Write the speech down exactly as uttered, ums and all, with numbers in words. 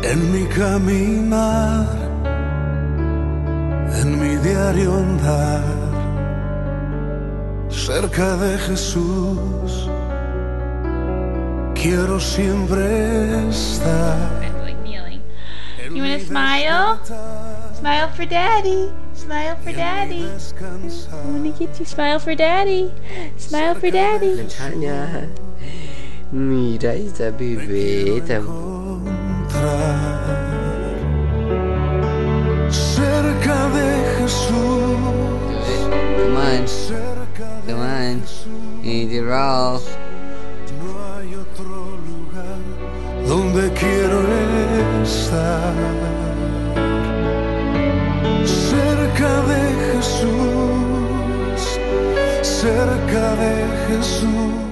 En mi caminar, en mi diario andar, cerca de Jesús, quiero siempre estar. Like kneeling. You wanna smile? Smile for daddy. Smile for daddy. I wanna get you. Smile for daddy. Smile for daddy. Natalia, mira esa bebé tan... Cerca de Jesús. Come on, come on, need to roll. No hay otro lugar donde quiero estar. Cerca de Jesús, cerca de Jesús.